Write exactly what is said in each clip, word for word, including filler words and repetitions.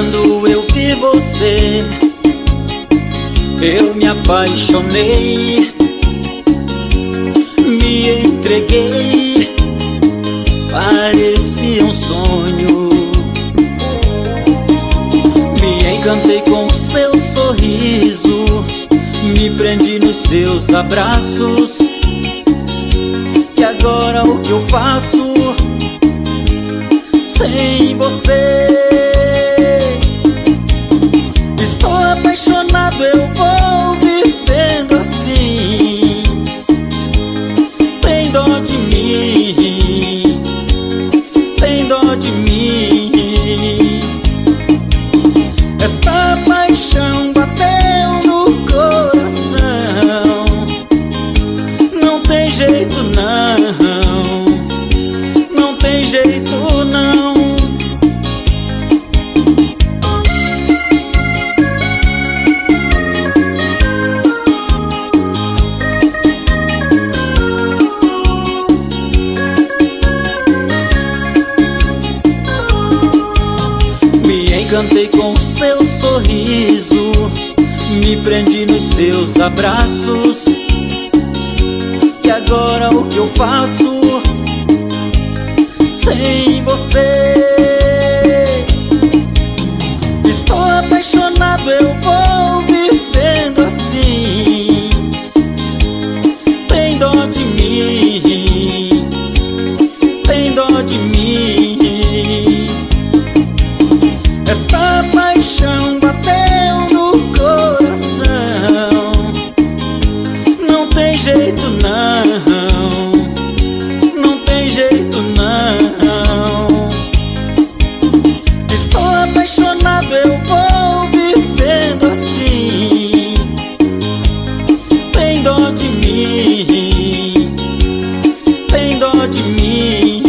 Quando eu vi você, eu me apaixonei, me entreguei, parecia um sonho. Me encantei com o seu sorriso, me prendi nos seus abraços. E agora o que eu faço sem você? Estou apaixonado, eu vou vivendo assim. Tem dó de mim, tem dó de mim. Esta paixão bateu no coração, não tem jeito não, não tem jeito não. Encantei com o seu sorriso, me prendi nos seus abraços. E agora o que eu faço sem você? Estou apaixonado, eu vou vivendo assim. Tem dó de mim, tem dó de mim. Esta paixão bateu no coração, não tem jeito não, não tem jeito não. Estou apaixonado, eu vou vivendo assim. Tem dó de mim, tem dó de mim.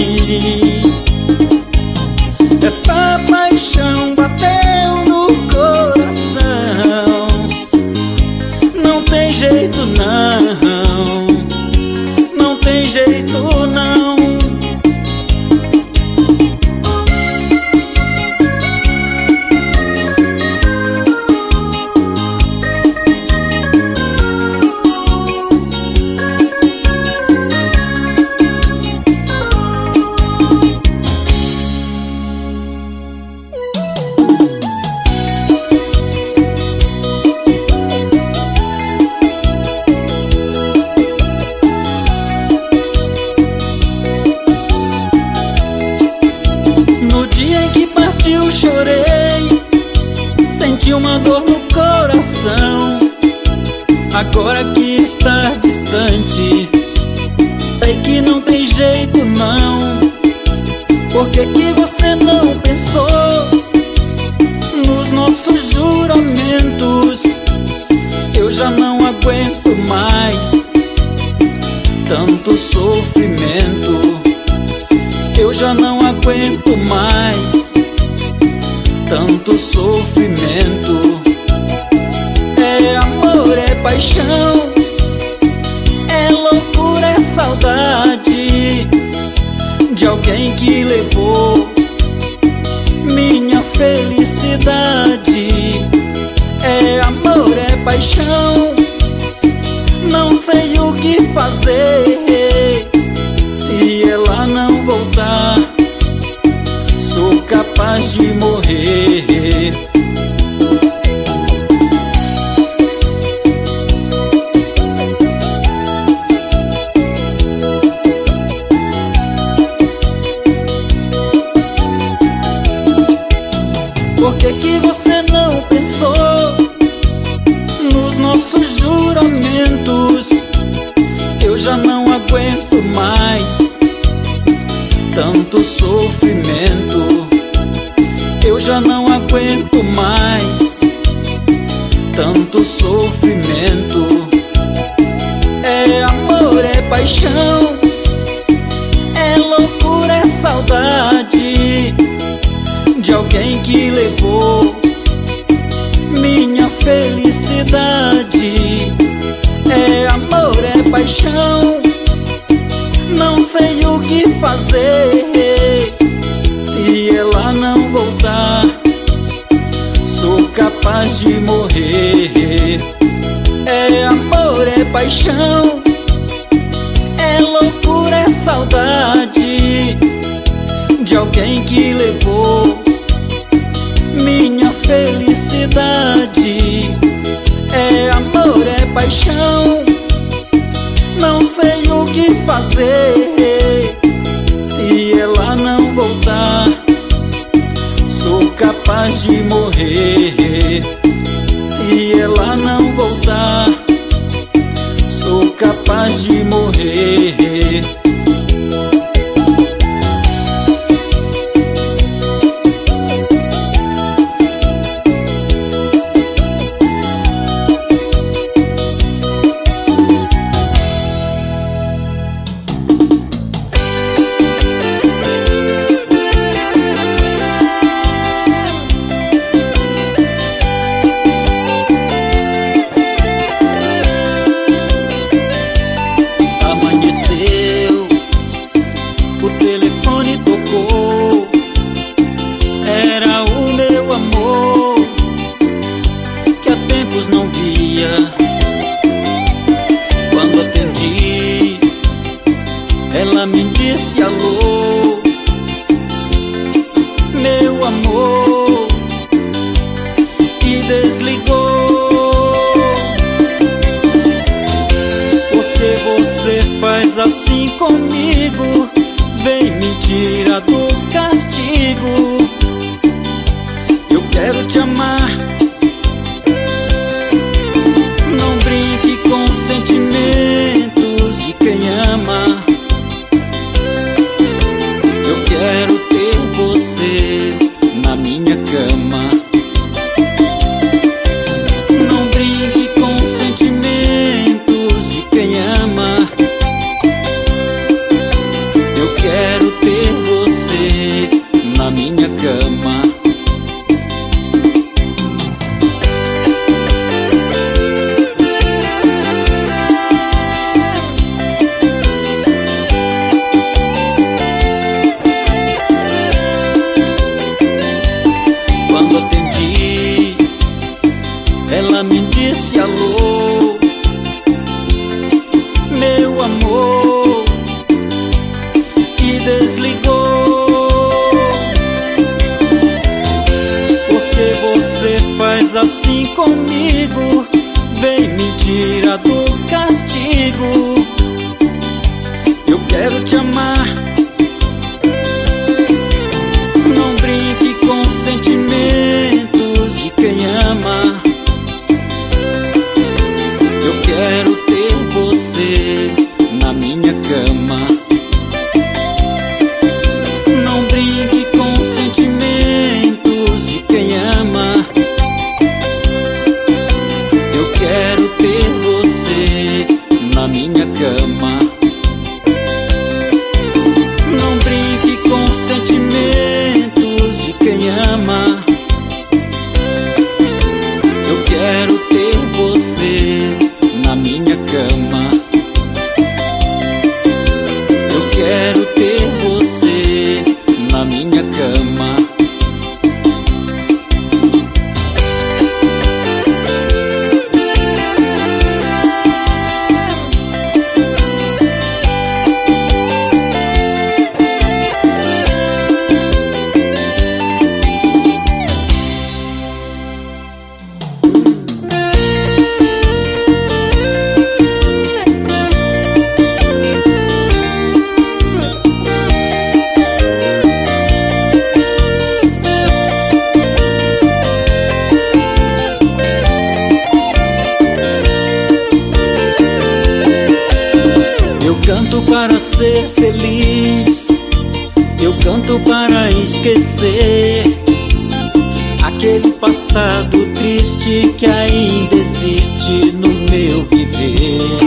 Esta paixão bateu no coração, não tem jeito não, não tem jeito não. Chorei, senti uma dor no coração. Agora que estás distante, sei que não tem jeito não. Por que que você não pensou nos nossos juramentos? Eu já não aguento mais tanto sofrimento. Eu já não aguento mais tanto sofrimento. É amor, é paixão, é loucura, é saudade de alguém que levou minha felicidade. É amor, é paixão, não sei o que fazer. Se ela não voltar, sou capaz de morrer. Por que que você não pensou nos nossos juramentos? Eu já não aguento mais tanto sofrimento. Eu já não aguento mais tanto sofrimento. É amor, é paixão, é loucura, é saudade de alguém que levou minha felicidade. É amor, é paixão, não sei o que fazer. Se ela não voltar, capaz de morrer. É amor, é paixão, é loucura, é saudade de alguém que levou minha felicidade. É amor, é paixão, não sei o que fazer. Se ela não voltar, sou capaz de morrer. Se ela não voltar, sou capaz de morrer. Ela me disse alô, meu amor, e desligou. Porque você faz assim comigo? Vem me tirar do castigo. Eu quero te amar, não brinque com sentimentos de quem ama. Eu quero ter você na minha cama. Não brinque com sentimentos de quem ama. Eu quero ter você na minha cama. Ela me disse alô, meu amor, e desligou. Porque você faz assim comigo? Vem me tirar do castigo. Eu quero te amar, não brinque com sentimentos de quem ama. Eu quero ter você na minha cama. Não brinque com sentimentos de quem ama. Eu quero ter você na minha cama. Não brinque com sentimentos de quem ama. Eu quero ter você na minha cama. Eu quero ter você na minha cama. Eu canto para ser feliz, eu canto para esquecer aquele passado triste que ainda existe no meu viver.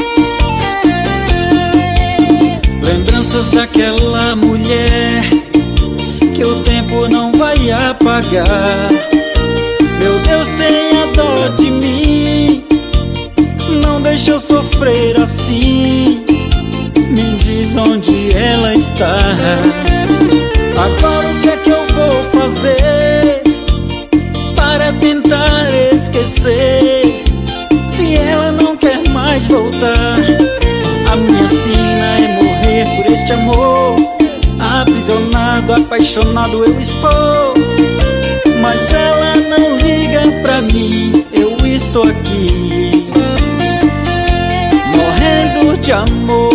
Lembranças daquela mulher que o tempo não vai apagar. Meu Deus, tenha dó de mim, não deixe eu sofrer assim. Me diz onde ela está. Agora o que é que eu vou fazer para tentar esquecer se ela não quer mais voltar. A minha sina é morrer por este amor. Aprisionado, apaixonado eu estou, mas ela não liga pra mim. Eu estou aqui morrendo de amor.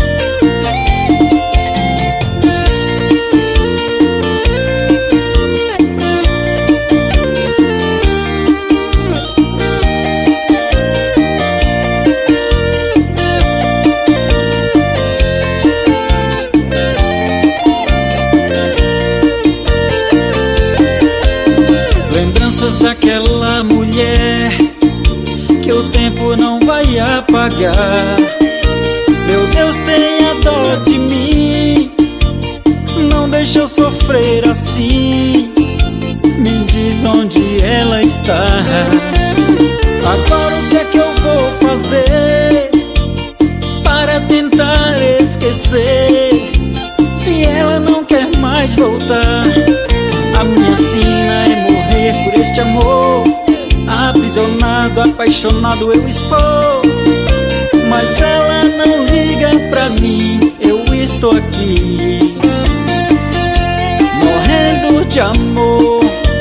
Daquela mulher que o tempo não vai apagar. Meu Deus, tenha dó de mim, não deixe eu sofrer assim. Me diz onde ela está. Agora o que é que eu vou fazer para tentar esquecer se ela não quer mais voltar? A minha sina é morrer por este amor. Aprisionado, apaixonado eu estou, mas ela não liga pra mim. Eu estou aqui morrendo de amor.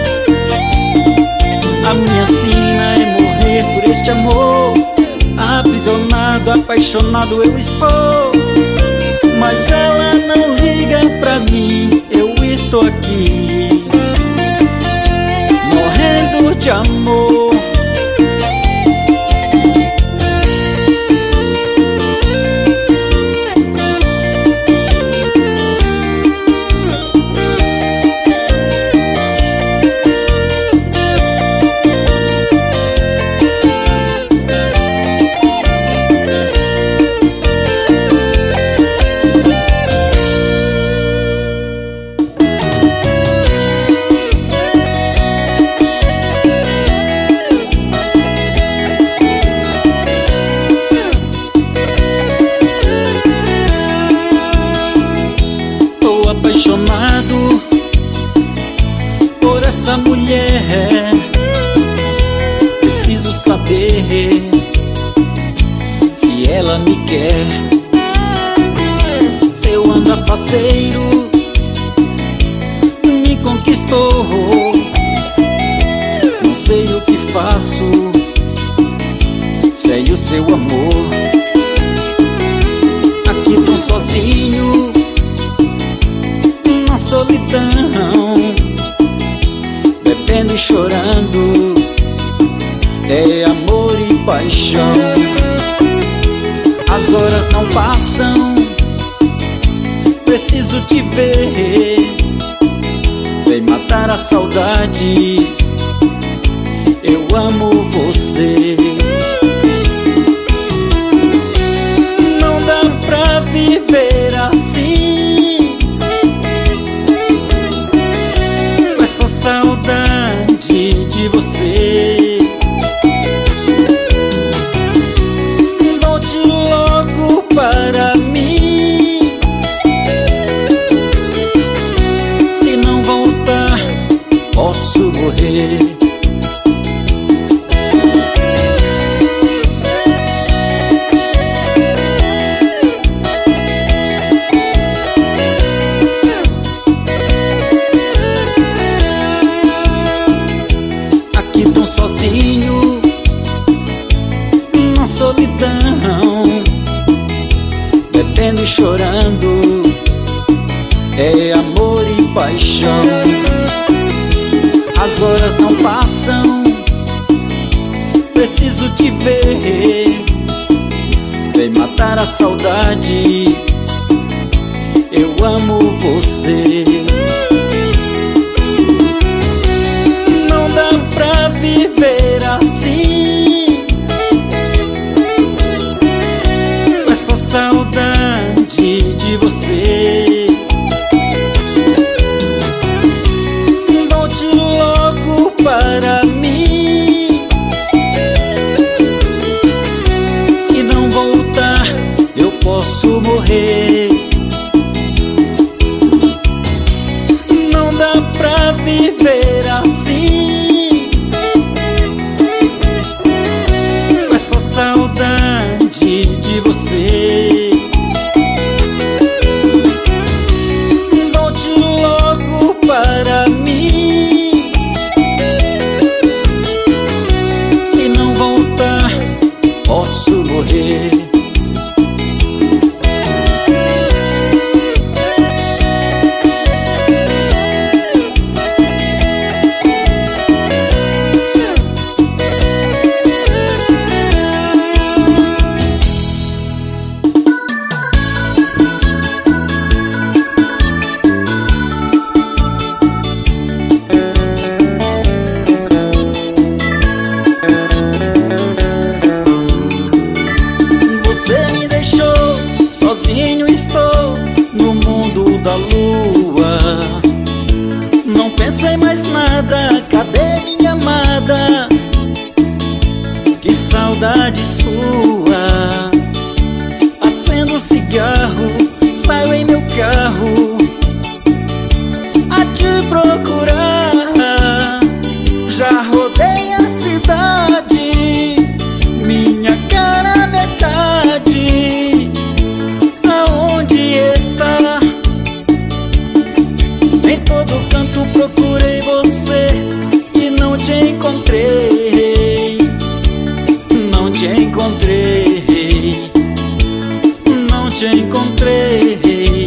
A minha sina é morrer por este amor. Aprisionado, apaixonado eu estou, mas ela não liga pra mim. Eu estou aqui morrendo de amor. Apaixonado por essa mulher, preciso saber se ela me quer. Seu anda faceiro me conquistou, não sei o que faço sem o seu amor. Aqui tão sozinho na solidão, bebendo e chorando, é amor e paixão. As horas não passam, preciso te ver. Vem matar a saudade, eu amo você. Não dá pra viver assim, essa saudade de você. Volte logo para mim, se não voltar posso morrer. Sozinho na solidão, bebendo e chorando, é amor e paixão. As horas não passam, preciso te ver. Vem matar a saudade, eu amo você. Não dá pra viver assim, com essa saudade de você. Volte logo para mim, se não voltar eu posso morrer. te encontrei, não te encontrei, não te encontrei.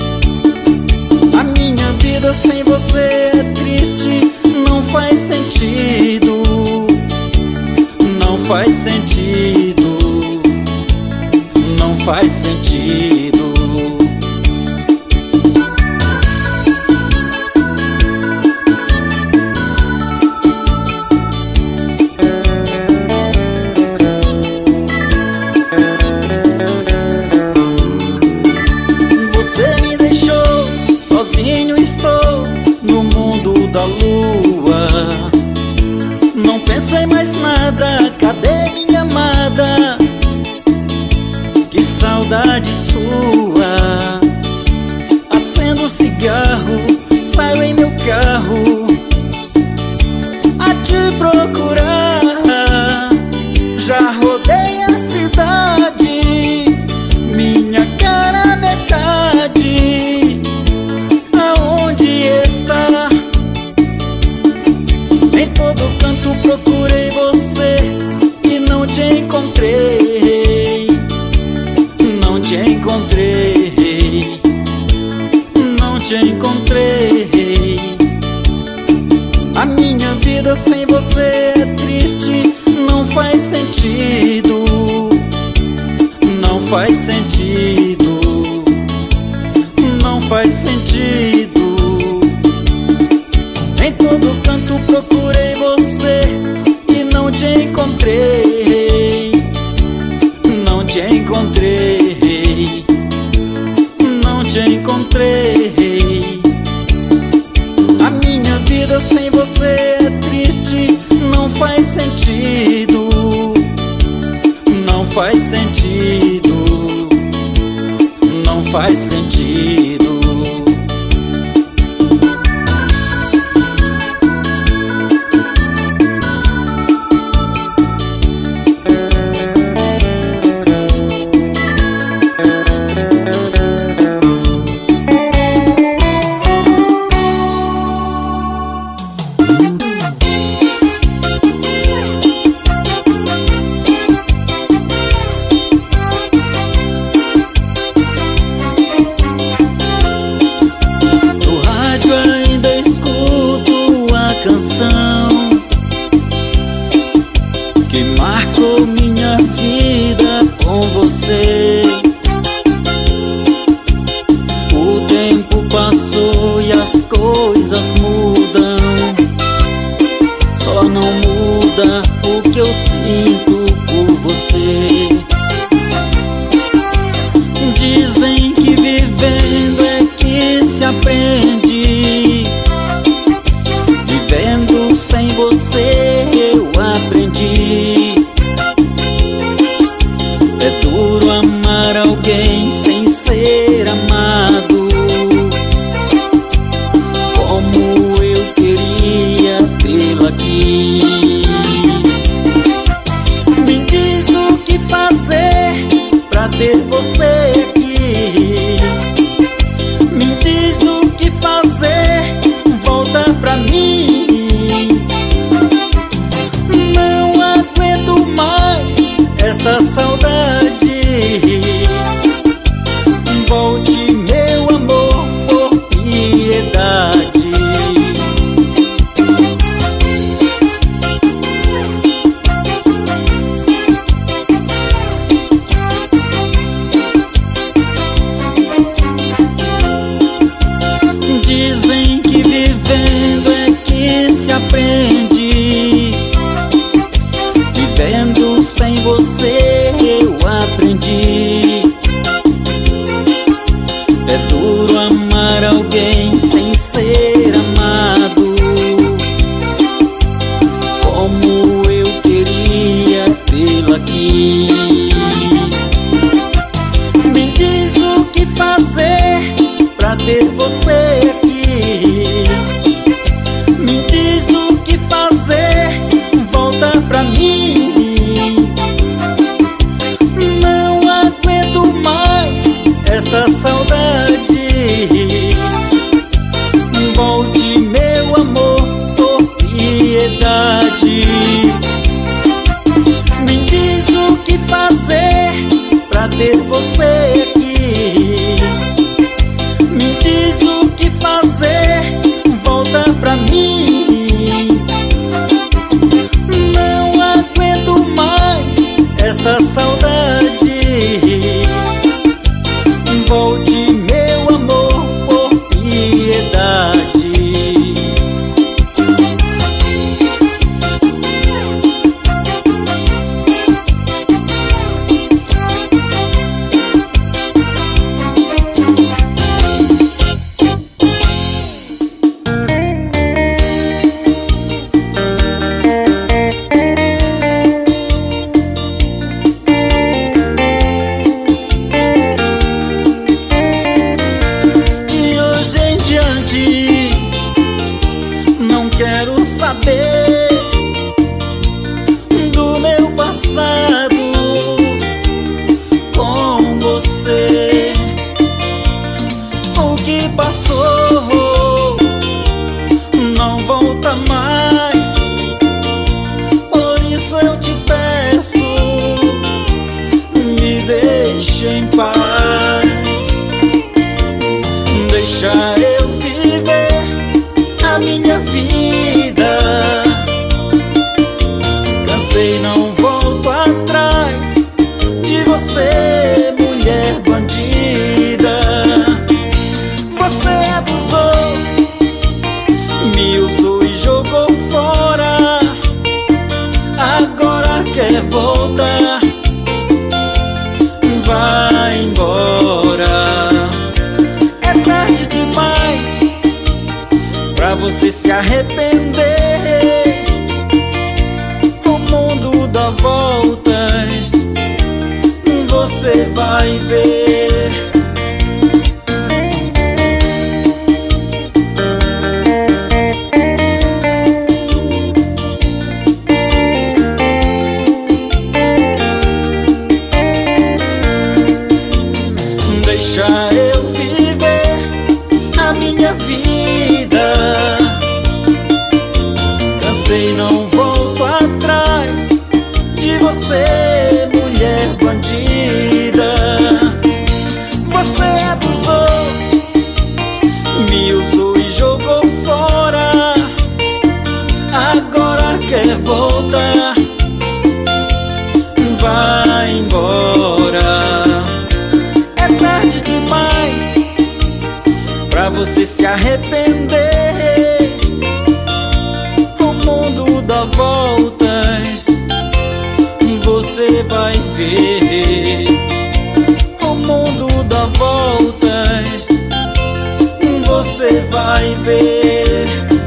A minha vida sem você é triste, não faz sentido, não faz sentido, não faz sentido. Você me deixou sozinho, estou no mundo da lua. Não penso em mais nada, cadê minha amada? Que saudade sua. Acendo o cigarro, saio em meu carro a te procurar. Já rodei a cidade, minha cara metade. Aonde está? Em todo canto procurei você e não te encontrei, não te encontrei, não te encontrei. A minha vida sem você é triste, não faz sentido, não faz sentido, não faz sentido. Em todo canto procurei você e não te encontrei, não te encontrei, não te encontrei. A minha vida sem você é triste, não faz sentido, não faz sentido, não faz sentido. Que marcou minha vida com você. O tempo passou e as coisas mudam, só não muda o que eu sinto por você. Dizem que vivendo é que se aprende, vivendo sem você eu aprendi. É duro amar alguém sem ser amado, como eu queria tê-lo aqui. Me diz o que fazer pra ter você aqui. Me diz o que fazer, volta pra mim. Não aguento mais esta saudade. Volte, meu amor, por piedade. Dizem que vivendo é que se aprende, vivendo sem você eu aprendi. É duro amar alguém sem ser amado, como eu queria tê-lo aqui. Me diz o que fazer pra ter você aqui. Me diz o que fazer, volta pra mim. Não aguento mais esta saudade. Volte, meu amor, por piedade. você aqui. Me diz o que fazer, volta pra mim. Não aguento mais esta saudade. Volte, meu amor, por piedade. Quero saber do meu passado com você. O que passou não volta mais. Por isso eu te peço, me deixe em paz. Deixa eu viver a minha vida. Cansei, não volto atrás de você, mulher bandida. Você abusou, me usou e jogou fora. Agora quer voltar, vai embora. É tarde demais pra você se arrepender. O mundo dá voltas, você vai ver. Deixa eu viver a minha vida. Cansei, não volto atrás de você, mulher bandida. Você abusou, me usou e jogou fora. Agora quer voltar, vai embora. É tarde demais pra você se arrepender. Dá voltas, você vai ver. O mundo dá voltas, você vai ver.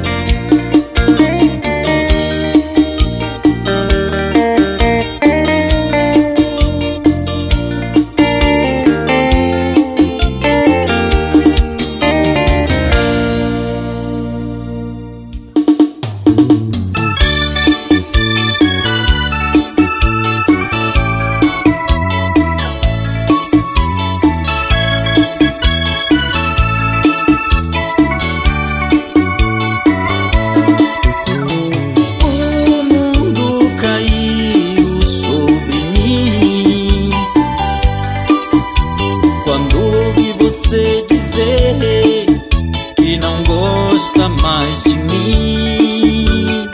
Você dizer que não gosta mais de mim.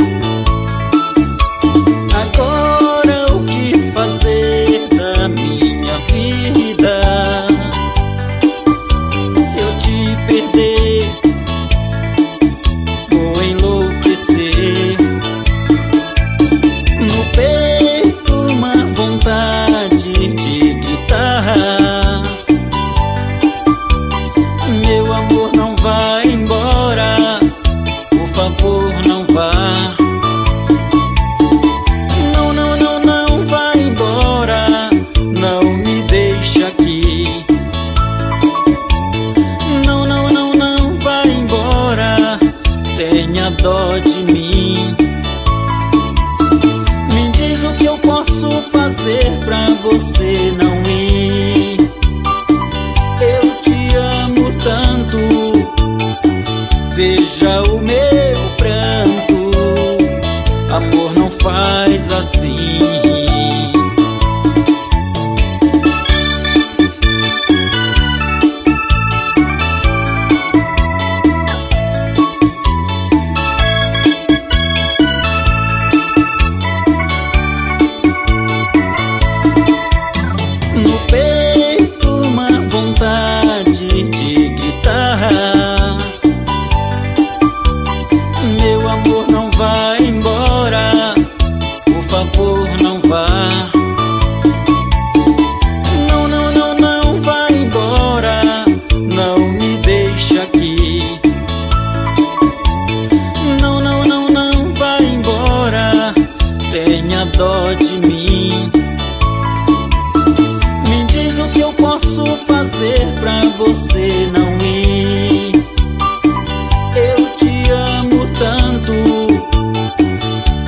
Agora o que fazer da minha vida? Se eu te perder, vou enlouquecer. No peito uma vontade de gritar. Meu amor, não vá embora, por favor, não vá. Não, não, não, não vá embora, não me deixe aqui. Não, não, não, não vá embora, tenha dó de mim. Me diz o que eu posso fazer pra você não ir. Eu te amo tanto, veja o meu pranto. Amor, não faz assim.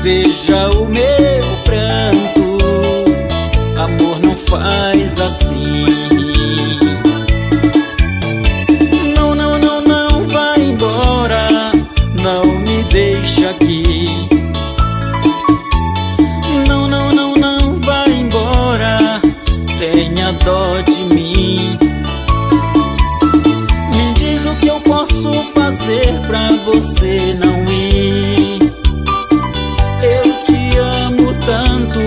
veja o meu pranto. Amor, não faz assim. Não, não, não, não, vai embora, não me deixa aqui. Não, não, não, não, vai embora, tenha dó de mim. Me diz o que eu posso fazer pra você não ir. Eu te amo tanto,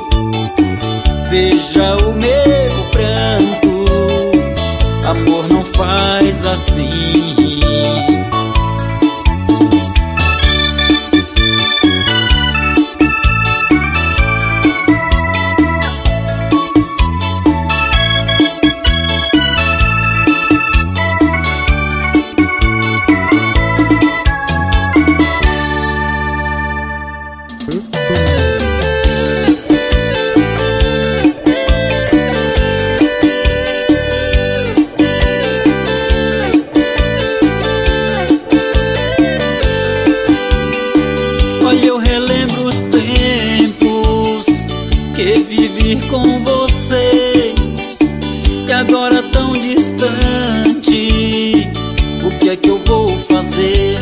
veja o meu pranto. Amor, não faz assim. Olha, eu relembro os tempos que vivi com você, e agora tão distante, o que é que eu vou fazer?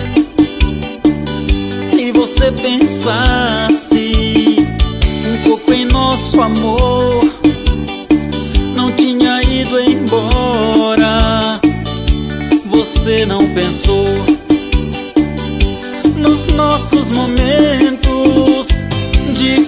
Se você pensasse um pouco em nosso amor, não tinha ido embora. Você não pensou nos nossos momentos de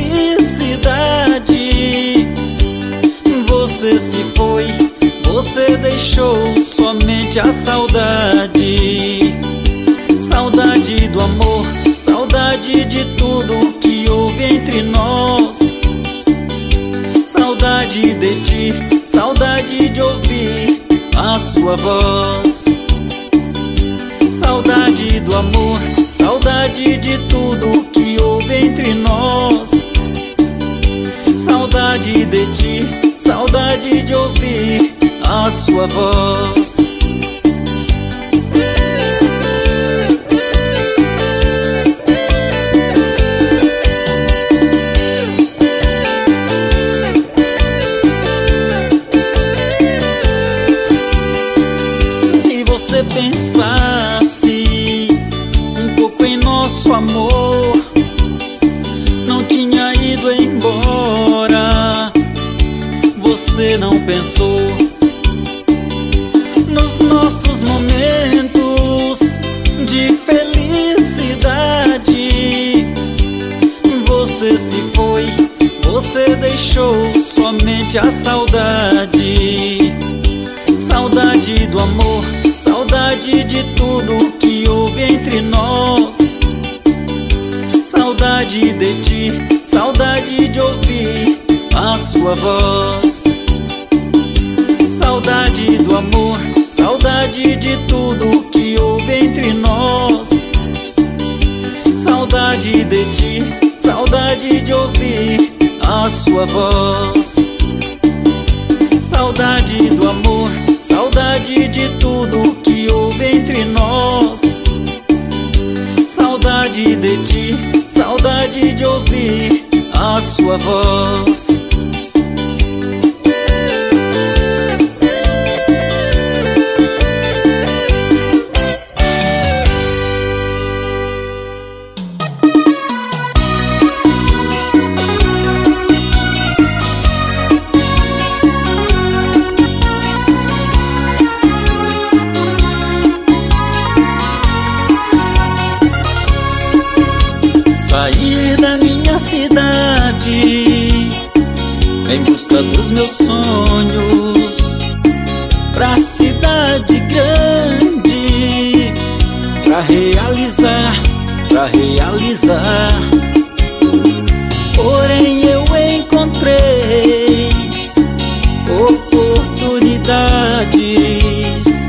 felicidade. Você se foi, você deixou somente a saudade. Saudade do amor, saudade de tudo que houve entre nós. Saudade de ti, saudade de ouvir a sua voz. Saudade do amor, saudade de tudo que houve entre nós. Saudade de ti, saudade de ouvir a sua voz. Se você pensasse um pouco em nosso amor, não tinha ido embora. Você não pensou nos nossos momentos de felicidade. Você se foi, você deixou somente a saudade. Saudade do amor, saudade de tudo que houve entre nós. Saudade de ti, saudade de ouvir a sua voz. Saudade do amor, saudade de tudo que houve entre nós. Saudade de ti, saudade de ouvir a sua voz. Saudade do amor, saudade de tudo que houve entre nós. Saudade de ti, saudade de ouvir a sua voz. Saí da minha cidade em busca dos meus sonhos, pra cidade grande, pra realizar, pra realizar. Porém eu encontrei oportunidades,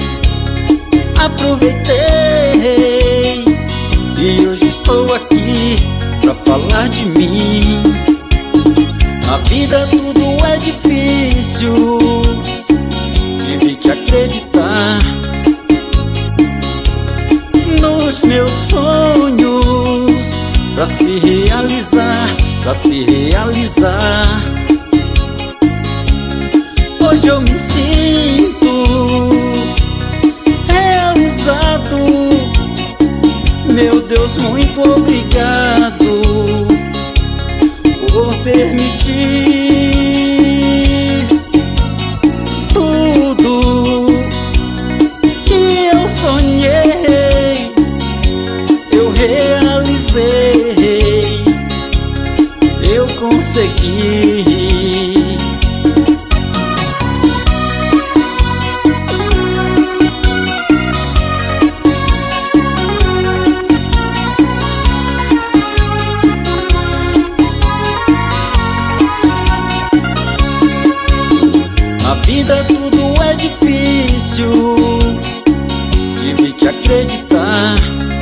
aproveitei e hoje estou aqui pra falar de mim. Na vida tudo é difícil, tive que acreditar nos meus sonhos pra se realizar. realizar, pra se realizar. Hoje eu me sinto realizado. Meu Deus, muito obrigado por permitir tudo que eu sonhei, eu realizei, eu consegui. Na vida tudo é difícil, tive que acreditar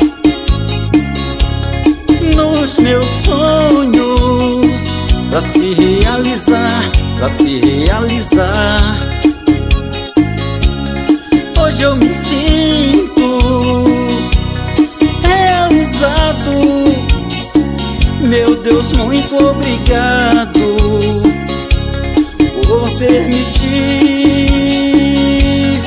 nos meus sonhos, pra se realizar, pra se realizar. Hoje eu me sinto realizado. Meu Deus, muito obrigado por permitir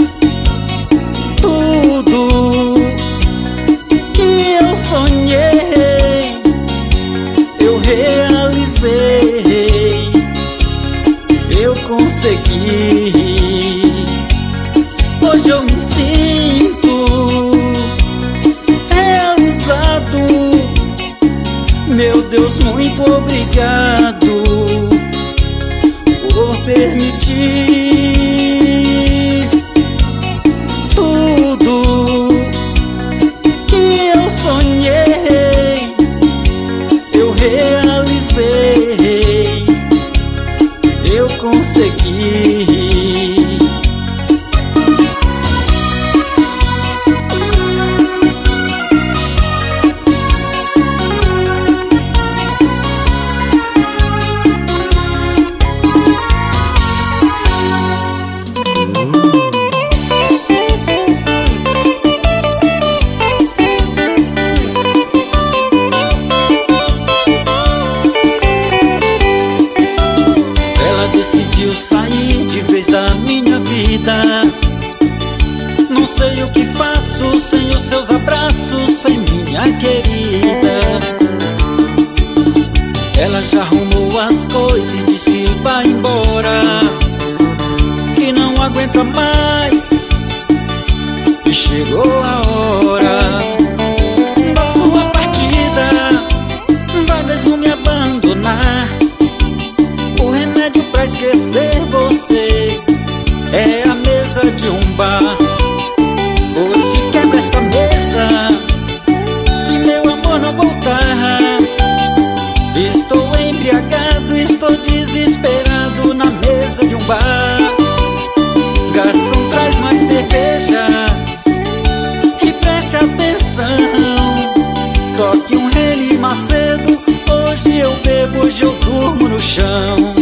tudo que eu sonhei, eu realizei, eu consegui. Hoje eu me sinto realizado. Meu Deus, muito obrigado por permitir tudo que eu sonhei, eu realizei, eu consegui. Decidiu sair de vez da minha vida. Não sei o que faço sem os seus abraços, sem minha querida. Ela já arrumou as coisas e disse que vai embora, que não aguenta mais, e chegou a hora da sua partida. Vai mesmo me abandonar. O remédio pra esquecer você é a mesa de um bar. Hoje quebra esta mesa, se meu amor não voltar. Estou embriagado, estou desesperado na mesa de um bar. Garçom, traz mais cerveja e preste atenção. Toque um Reni Macedo, hoje eu bebo, hoje eu durmo no chão.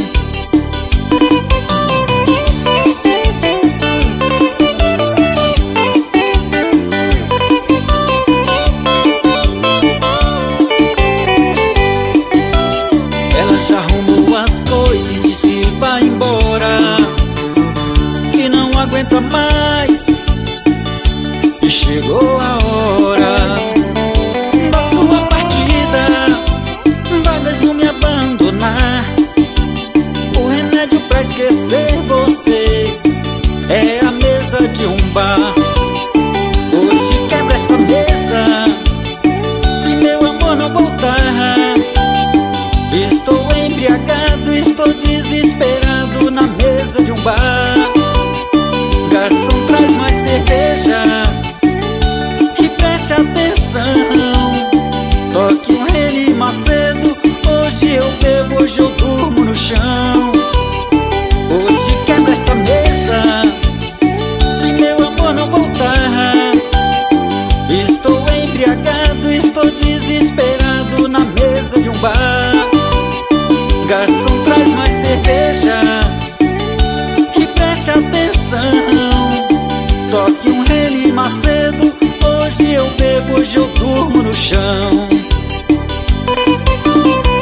Ela já arrumou as coisas e disse que vai embora, que não aguenta mais, e chegou a hora da sua partida. Vai mesmo me abandonar. O remédio pra esquecer você é a mesa de um bar. Hoje quebra esta mesa, se meu amor não voltar. Estou embriagado, estou desesperado na mesa de um bar. Garçom, traz mais cerveja e preste atenção. Toque um Reni Macedo, hoje eu bebo, hoje eu durmo no chão. Hoje quebra esta mesa, se meu amor não voltar. Estou embriagado, estou desesperado na mesa de um bar. Garçom, traz mais cerveja e preste atenção. Toque um Reni Macedo, hoje eu bebo, hoje eu durmo no chão.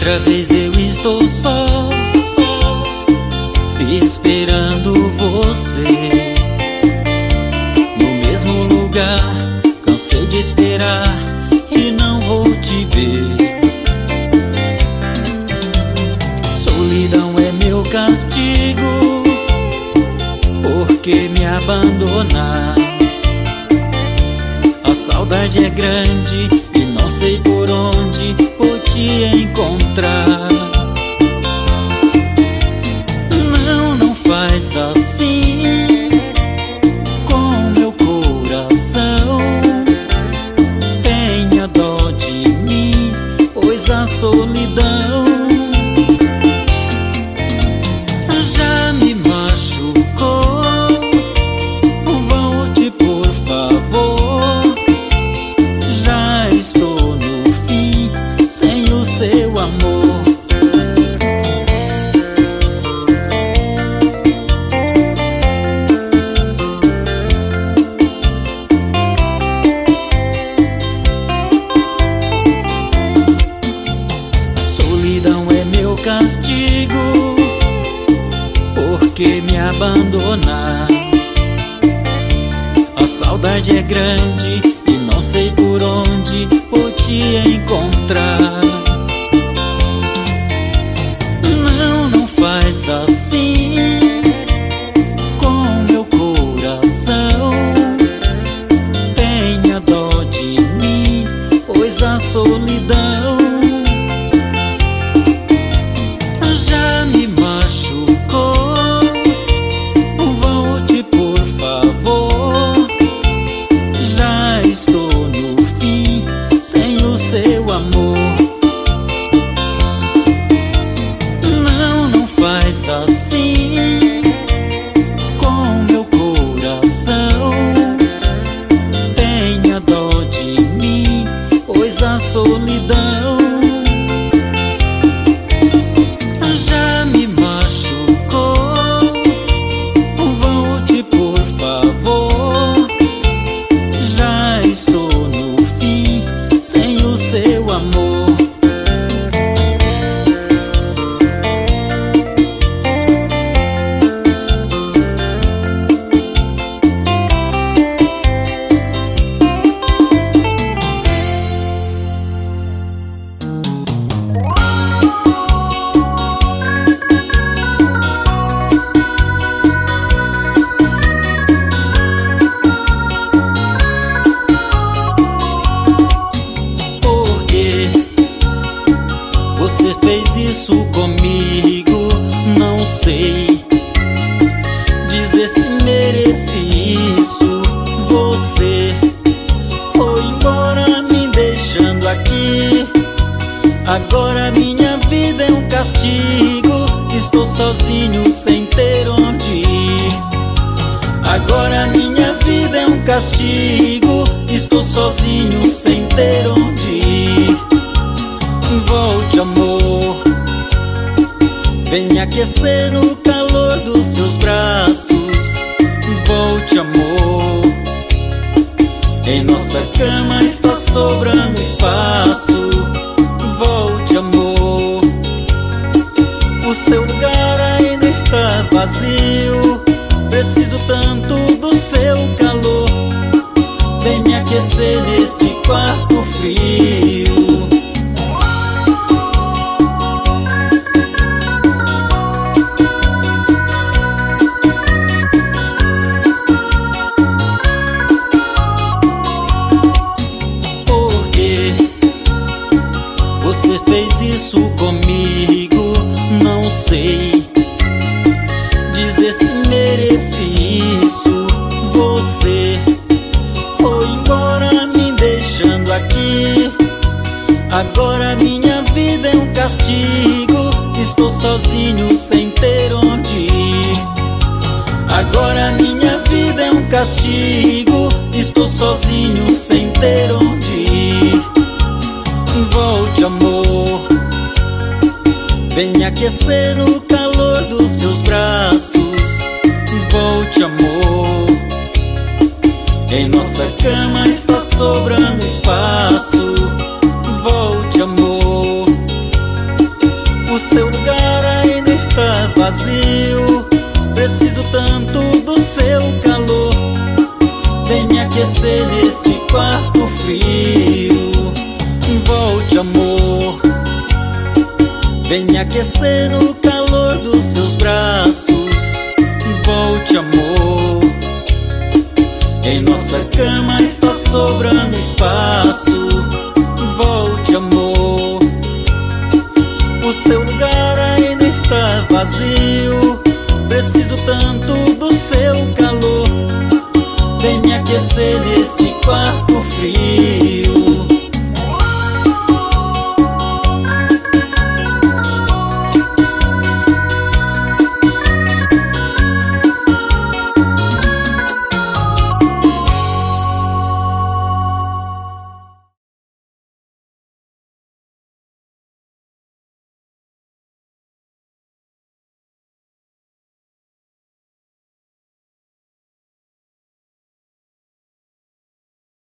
Outra vez eu estou só, esperando você no mesmo lugar. Cansei de esperar e não vou te ver. Solidão é meu castigo, porque me abandonar. A saudade é grande e não sei por onde vou te encontrar. Não, não faz assim com meu coração. Tenha dó de mim, pois a solidão já me machucou. Volte, por favor. Já estou no fim sem o seu amor. Solidão é meu castigo, porque me abandonar. A saudade é grande e não sei por onde vou te encontrar. Não, não faz assim com meu coração. Tenha dó de mim, pois a solidão já me machucou. Volte, por favor. Já estou no fim sem o seu amor. Não, não faz assim com meu coração. Tenha dó de mim, pois a solidão já me machucou. Volte, por favor. Já estou no fim sem o seu amor. Você fez isso comigo, não sei dizer se mereci isso. Você foi embora me deixando aqui. Agora minha vida é um castigo. Estou sozinho sem ter onde ir. Agora minha vida é um castigo. Estou sozinho sem ter onde ir. Volte, amor, venha aquecer no calor dos seus braços. Volte, amor, em nossa cama está sobrando espaço. Volte, amor, o seu lugar ainda está vazio. Preciso tanto do seu calor. Vem me aquecer neste quarto frio. Você fez isso comigo, não sei dizer se mereci isso. Você foi embora me deixando aqui. Agora minha vida é um castigo. Estou sozinho sem ter onde ir. Agora minha vida é um castigo. Estou sozinho sem ter onde ir. Volte, amor, venha aquecer no calor dos seus braços. Volte, amor, em nossa cama está sobrando espaço. Volte, amor, O seu lugar ainda está vazio. Preciso tanto do seu calor. Vem me aquecer neste quarto frio. Volte, amor. Vem me aquecer no calor dos seus braços. Volte, amor. Em nossa cama está sobrando espaço. Volte, amor. O seu lugar ainda está vazio.